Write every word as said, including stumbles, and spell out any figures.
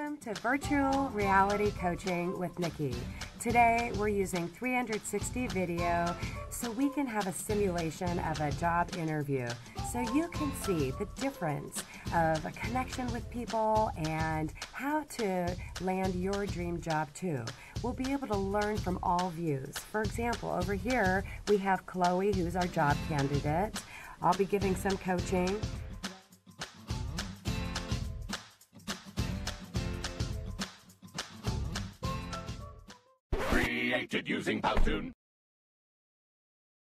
Welcome to Virtual Reality Coaching with Nikki. Today we're using three sixty video so we can have a simulation of a job interview so you can see the difference of a connection with people and how to land your dream job too. We'll be able to learn from all views. For example, over here we have Chloe, who's our job candidate. I'll be giving some coaching. Created using Powtoon.